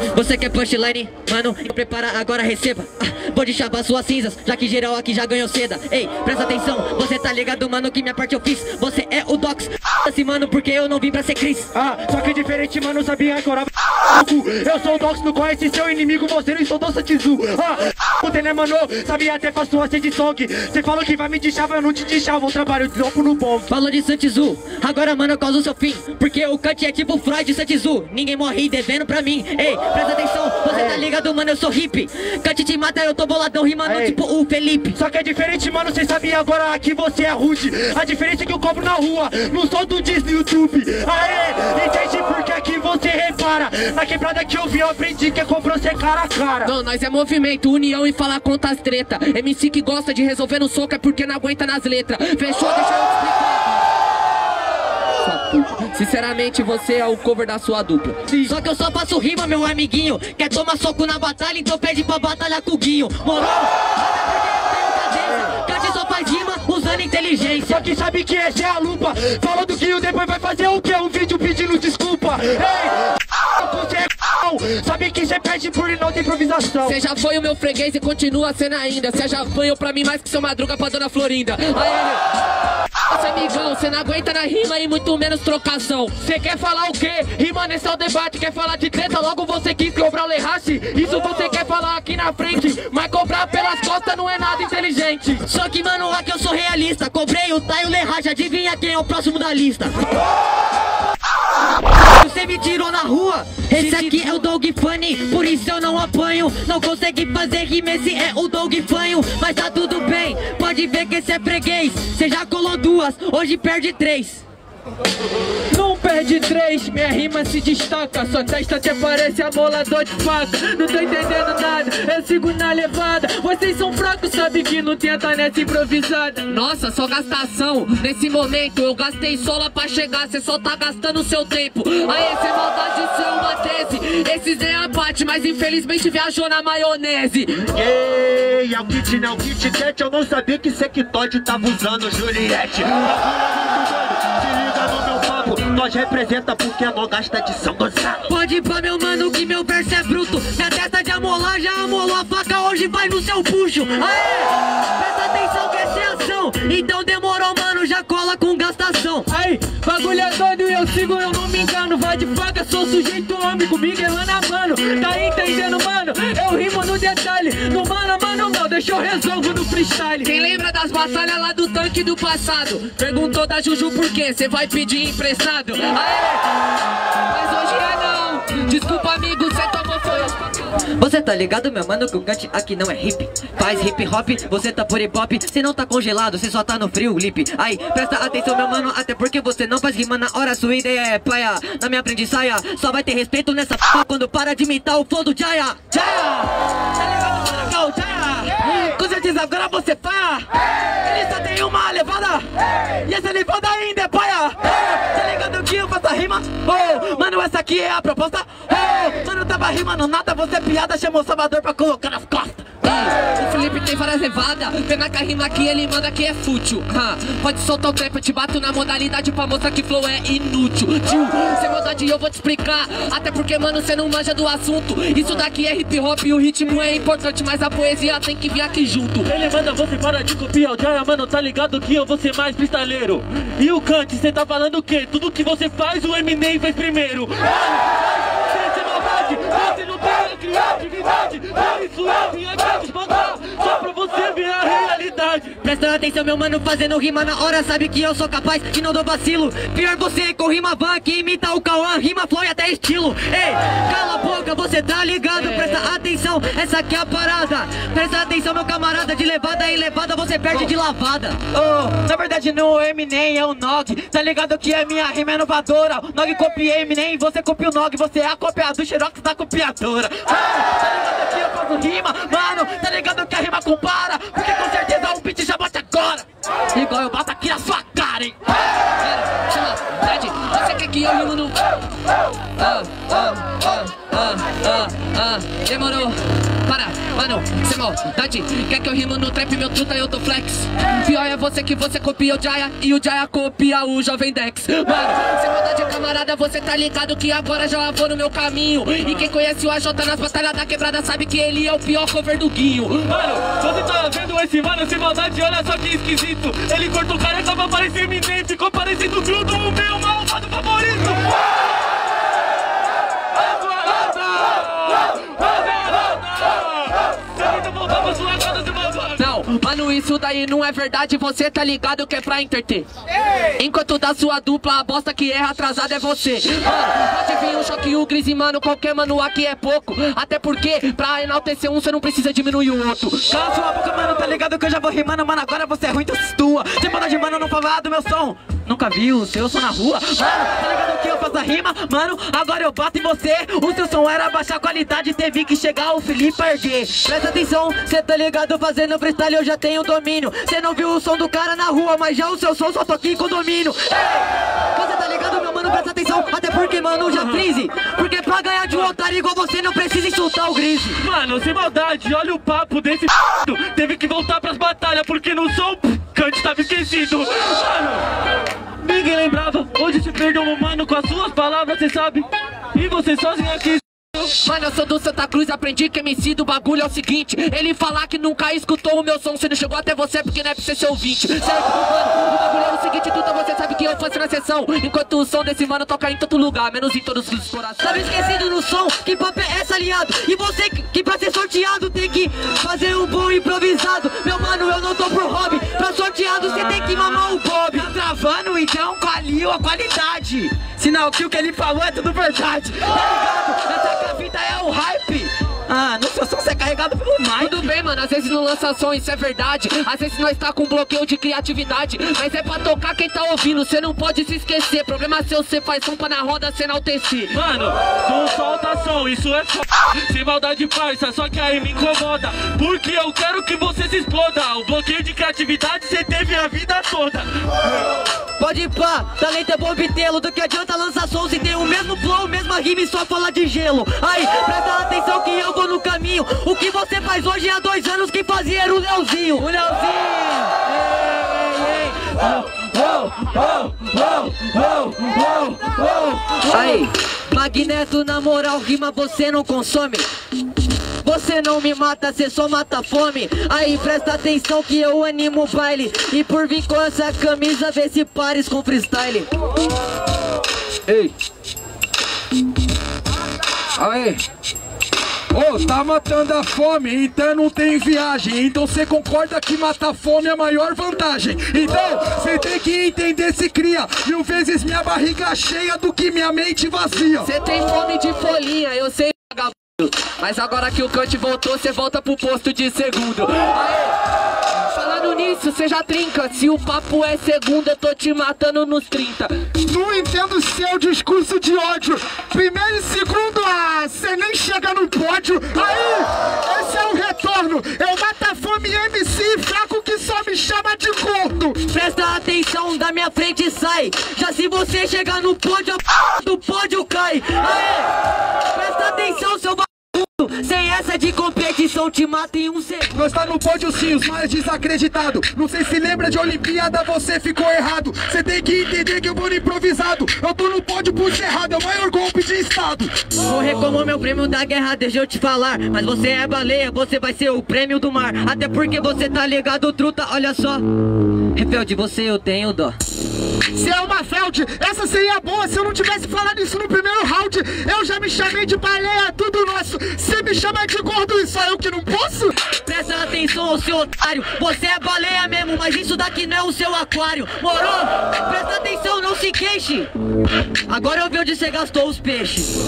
Você quer punchline? Mano, prepara agora, receba. Vou deixar suas cinzas, já que geral aqui já ganhou seda. Ei, presta atenção, você tá ligado, mano, que minha parte eu fiz. Você é o Dox, assim, mano, porque eu não vim pra ser Chris. Só que diferente, mano, sabia agora. Eu sou o Dox, não conhece seu inimigo, você não sou doce Tizu. Puta, né, mano, sabia até pra sua sede song. Você falou que vai me deixar, eu não te deixar, vou trabalhar, eu dropo no bom. Falou de Santizu, agora, mano, eu causo o seu fim. Porque o Cut é tipo Freud e Santizu. Ninguém morre devendo pra mim. Ei, presta atenção, você tá ligado, mano, eu sou hippie. Cut te mata, eu tô boladão, rimando tipo o Felipe. Só que é diferente, mano, cê sabia agora que você é rude. A diferença é que eu cobro na rua, não sou do Disney YouTube. Aê, entende porque aqui você repara. Na quebrada que eu vi, eu aprendi que é comprou ser cara a cara. Não, nós é movimento, união e falar contra as treta. MC que gosta de resolver no soco é porque não aguenta nas letras. Fechou? Deixa eu te explicar. Sinceramente, você é o cover da sua dupla. Só que eu só faço rima, meu amiguinho. Quer tomar soco na batalha, então pede pra batalhar com o Guinho. Morou? Cut só faz rima usando inteligência. Só que sabe que essa é a lupa. Falou do Guinho, depois vai fazer o quê? Um vídeo pedindo desculpa. Ei, você é sabe que cê perde por não ter improvisação. Cê já foi o meu freguês e continua sendo ainda. Cê já apanhou pra mim mais que seu Madruga pra Dona Florinda. Nossa, amigão, cê não aguenta na rima e muito menos trocação. Cê quer falar o quê? Rima nesse é o debate. Quer falar de treta, logo você quis cobrar o Lerrache. Isso você quer falar aqui na frente, mas cobrar pelas costas não é nada inteligente. Só que, mano, aqui eu sou realista. Cobrei o Tai e o Lerrache, adivinha quem é o próximo da lista? Você me tirou na rua, esse aqui é o Dog Funny, por isso eu não apanho. Não consegue fazer rima, esse é o Dog Fanho. Mas tá tudo bem, pode ver que esse é freguês. Cê já colou duas, hoje perde três. Não perde três, minha rima se destaca. Sua testa até parece amolador de faca. Não tô entendendo nada, eu sigo na levada. Vocês são fracos, sabe que não tenta nessa improvisada. Nossa, só gastação, nesse momento eu gastei sola pra chegar. Cê só tá gastando seu tempo. Aí esse maldade, isso é uma tese. Esses é a parte, mas infelizmente viajou na maionese. Ei, é o kit, não, Kit Kat. Eu não sabia que Sectoide tava usando Juliette. Nós representa porque não gasta de São Gonçalo. Pode ir pra meu mano que meu verso é bruto. Minha testa de amolar já amolou a faca, hoje vai no seu puxo. Aê, presta atenção que essa é ação. Então demorou, mano, já cola com gastação. Aí, bagulho é doido e eu sigo, eu não me engano. Vai de faca, sou sujeito homem, comigo é mano a mano. Tá entendendo, mano? Eu rimo no detalhe. No mano a mano não, deixa eu resolvo no freestyle. Quem lembra das batalhas lá do tanque do passado? Perguntou da Juju por quê? Cê vai pedir emprestado? Aê! Mas hoje é não. Desculpa, amigo, cê tomou foi. Você tá ligado, meu mano, que o Cut aqui não é hip. Faz hip hop, você tá por hip hop. Cê não tá congelado, cê só tá no frio, lip. Aí, presta atenção, meu mano, até porque você não faz rima na hora. Sua ideia é paia, na minha aprendizaia. Só vai ter respeito nessa p*** quando para de imitar o flow do Jaya. Jaya! Tá ligado, mano, Jaya? Com certeza agora você paia. Ele só tem uma levada. E essa levada ainda é paia. Tá ligado que eu faço a rima? Oh, mano, essa aqui é a proposta. Oh, mano, tava rimando nada, você é piada, chamou o Salvador pra colocar nas costas. O Felipe tem várias levadas. Pena que a rima aqui ele manda que é fútil. Pode soltar o trap, eu te bato na modalidade pra mostrar que flow é inútil. Tio, sem maldade eu vou te explicar. Até porque, mano, cê não manja do assunto. Isso daqui é hip hop e o ritmo é importante, mas a poesia tem que vir aqui junto. Ele manda você para de copiar o Jaya, mano, tá ligado que eu vou ser mais freestyleiro. E o Kant, cê tá falando o quê? Tudo que você faz, o Eminem fez primeiro. Você não tem criatividade, por isso eu vim aqui desbancar, só pra você ver a realidade. Presta atenção, meu mano, fazendo rima na hora, sabe que eu sou capaz e não dou vacilo. Pior você com rima van que imita o Cauã, rima flow e até estilo. Ei, cala a boca, você tá ligado, presta atenção, essa aqui é a parada. Presta atenção, meu camarada, de levada em levada você perde de lavada. Oh, na verdade não o Eminem, é o Nog. Tá ligado que a minha rima é inovadora. Nog copia Eminem, você copia o Nog, você é a cópia do Xerox da copiadora. Tá ligado que eu faço rima, mano, tá ligado que a rima compara, porque com certeza o beat já bate agora. Igual eu bato aqui na sua cara, hein. Chama, Fred, você quer que eu rimo no... Demorou. Para, mano, sem maldade. Quer que eu rimo no trap, meu truta, eu tô flex. Pior é você que você copia o Jaya e o Jaya copia o Jovem Dex. Mano, sem maldade, camarada, você tá ligado que agora já vou no meu caminho. E quem conhece o AJ nas batalhas da quebrada sabe que ele é o pior cover do Guinho. Mano, você tá vendo esse mano sem maldade, olha só que esquisito. Ele cortou o careca pra parecer Eminem, ficou parecendo tudo o meu malvado favorito. Não, mano, isso daí não é verdade, você tá ligado que é pra entreter. Enquanto da sua dupla, a bosta que erra atrasada é você. Mano, pode vir um choque o Gris e mano, qualquer mano aqui é pouco. Até porque, pra enaltecer um, você não precisa diminuir o outro. Cala sua boca, mano, tá ligado que eu já vou rimando, mano, agora você é ruim, então se tua. Sem mano de mano, não falar do meu som. Nunca vi o seu som na rua. Mano, tá ligado que eu faço a rima? Mano, agora eu bato em você. O seu som era baixar a qualidade, teve que chegar o Felipe erguer. Presta atenção, cê tá ligado, fazendo freestyle eu já tenho domínio. Cê não viu o som do cara na rua, mas já o seu som só tô aqui com domínio. Ei, você tá ligado, meu mano, presta atenção. Até porque, mano, já frise. Porque pra ganhar de um otário igual você não precisa insultar o Gris. Mano, sem maldade, olha o papo desse teve que voltar pras batalhas porque no som Kant tava esquecido. Mano, ninguém lembrava. Hoje se perdeu um mano com as suas palavras, cê sabe. E você sozinho aqui. Mano, eu sou do Santa Cruz, aprendi que MC do bagulho é o seguinte. Ele falar que nunca escutou o meu som, se não chegou até você porque não é pra você ser ouvinte. Certo? Mano, o bagulho é o seguinte, tudo você sabe que eu faço na sessão. Enquanto o som desse mano toca em todo lugar, menos em todos os corações. Tava esquecido no som, que papo é essa, aliado? E você que pra ser sorteado tem que fazer um bom improvisado. Meu mano, eu não tô pro hobby. Pra sorteado você tem que mamar o Bob. Tá travando, então qualiu a qualidade. Sinal que o que ele falou é tudo verdade. Tá ligado? Essa vida é o hype. Ah, no seu som você é carregado pelo mic. Tudo bem, mano, às vezes não lança som, isso é verdade. Às vezes nós tá com bloqueio de criatividade. Mas é pra tocar quem tá ouvindo, cê não pode se esquecer. Problema seu, cê faz som pra na roda cê enaltecer. Mano, não solta som, isso é f... sem maldade parça, só que aí me incomoda. Porque eu quero que você se exploda. O bloqueio de criatividade cê teve a vida toda. Pode ir pá, talento é bom obtê-lo. Do que adianta lançar som se tem o mesmo flow, mesma rima e só falar de gelo. Aí, presta atenção que eu vou no caminho. O que você faz hoje há 2 anos que fazia era o Leozinho. O Leozinho! Aí, Magneto, na moral, rima você não consome. Você não me mata, cê só mata fome. Aí presta atenção que eu animo o baile. E por vir com essa camisa, vê se pares com freestyle. Ei. Aê. Ô, tá matando a fome, então não tem viagem. Então cê concorda que matar fome é a maior vantagem. Então cê tem que entender, se cria 1000 vezes minha barriga cheia do que minha mente vazia. Cê tem fome de folhinha, eu sei, vagabundo. Mas agora que o Kant voltou, cê volta pro posto de segundo. Aê, falando nisso, cê já trinca. Se o papo é segundo, eu tô te matando nos 30. Não entendo seu discurso de ódio. Primeiro e segundo, cê nem chega no pódio. Aí, esse é o retorno. Eu mato a fome MC fraco que só me chama de gordo. Presta atenção, da minha frente sai. Já se você chegar no pódio, a do pódio cai. Aê, presta atenção, seu vagabundo. Sem essa de competição, te mata em um segundo. Nós tá no pódio sim, os mais desacreditados. Não sei se lembra de Olimpíada, você ficou errado. Cê tem que entender que eu vou no improvisado. Eu tô no pódio por errado, é o maior golpe de estado. Morrer como meu prêmio da guerra, deixa eu te falar. Mas você é baleia, você vai ser o prêmio do mar. Até porque você tá ligado, truta, olha só. Rebelde, você eu tenho dó. Cê é uma Feld, essa seria boa se eu não tivesse falado isso no primeiro round. Eu já me chamei de baleia, tudo nosso. Cê me chama de gordo e só eu que não posso? Presta atenção, seu otário. Você é baleia mesmo, mas isso daqui não é o seu aquário. Morou? Presta atenção, não se queixe. Agora eu vi onde você gastou os peixes.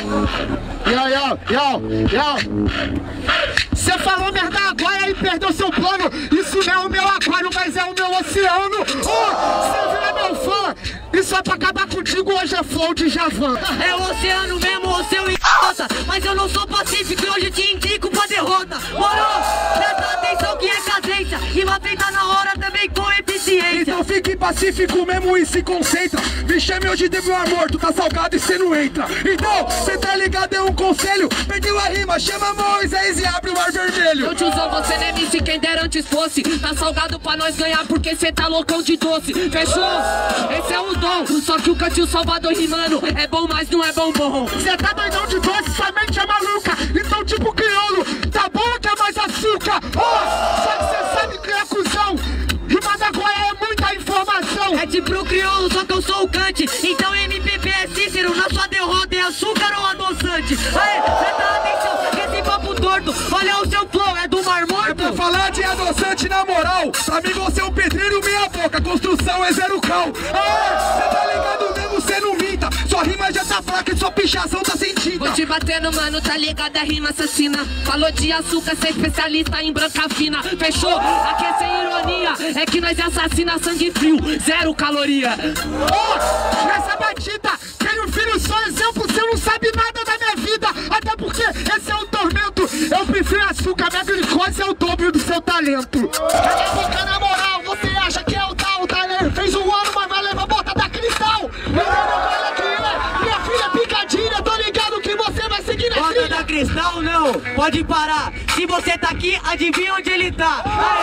Você falou merda agora e perdeu seu plano. Isso não é o meu aquário, mas é o meu oceano. Você vira meu fã. E só pra acabar contigo hoje é flow de Javan. É o oceano mesmo, o seu idiota. Mas eu não sou pacífico e hoje te indico pra derrota. Morou? Presta atenção que é cadência. Rima feita na hora também com eficiência. ciência. Então fique pacífico mesmo e se concentra. Me chame hoje de meu amor, tu tá salgado e cê não entra. Então, cê tá ligado, é um conselho. Perdeu a rima, chama Moisés e abre o mar vermelho. Eu te usou, você nem me se quem dera antes fosse. Tá salgado pra nós ganhar porque cê tá loucão de doce. Fechou? Esse é o dom. Só que o Cantinho Salvador rimando é bom, mas não é bombom. Cê tá doidão de doce, sua mente é maluca. Então tipo crioulo, tá bom ou quer mais açúcar? Só que cê sabe que é cuzão. Rima da Goiás é muita informação. É tipo o crioulo, só que eu sou o Kant. Então MPP é Cícero, na sua derrota é açúcar ou adoçante? Aê, presta atenção, esse papo torto. Olha o seu flow, é do Mar Morto. É pra falar de adoçante na moral. Pra mim você é um pedreiro meia boca. Construção é zero cal. Aê, cê tá ligado mesmo, cê não minta. Sua rima já tá fraca e sua pichação tá sem tinta. Vou te batendo, mano, tá ligado? A rima assassina. Falou de açúcar, cê é especialista em branca fina. Fechou? Aqui é sem ironia. É que nós assassina sangue frio, zero caloria. Nessa batida, tenho filho só exemplo, você não sabe nada da minha vida. Até porque esse é o tormento. Eu prefiro açúcar, minha glicose é o dobro do seu talento. Cala a boca na moral, você acha que é o tal, tá? Fez um ano, mas vai levar bota da cristal. Olha aqui, minha filha picadinha, tô ligado que você vai seguir na Bota trilha. da Cristal não, pode parar. Se você tá aqui, adivinha onde ele tá.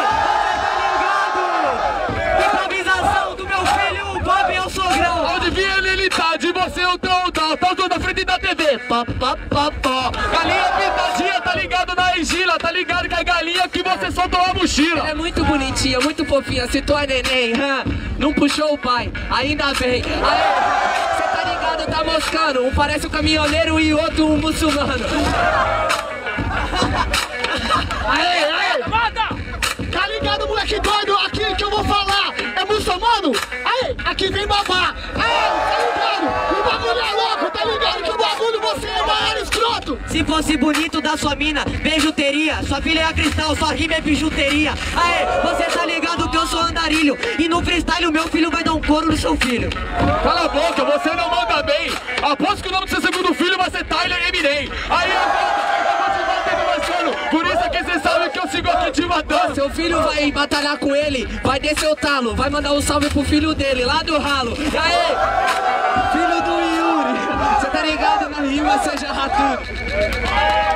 Aí, tá ligado? Improvisação do meu filho, o Bob é o sogrão. Adivinha ele tá, de você eu tô na frente da TV. Galinha pintadinha, tá ligado na argila, tá ligado que a galinha que você soltou a mochila. É muito bonitinha, muito fofinha, citou a neném, não puxou o pai, ainda bem. Aê, cê tá ligado, tá moscando, um parece um caminhoneiro e outro um muçulmano. Aê, manda! Tá ligado, moleque doido? Aqui que eu vou falar é muçulmano? Aí, aqui vem babá. Aí, tá ligado? O bagulho é louco, tá ligado? Que o bagulho você é maior escroto. Se fosse bonito da sua mina, beijuteria. Sua filha é a Cristal, sua rima é bijuteria. Aê, você tá ligado que eu sou andarilho. E no freestyle o meu filho vai dar um couro no seu filho. Cala a boca, você não manda bem. Aposto que o nome do seu segundo filho vai ser Tyler Eminem. Aí eu vou te bater no mano. Por isso que você sabe que eu sigo aqui te matando. Seu filho vai batalhar com ele, vai descer o talo, vai mandar um salve pro filho dele, lá do ralo. E aí, filho do Yuri, cê tá ligado na rima, seja ratudo.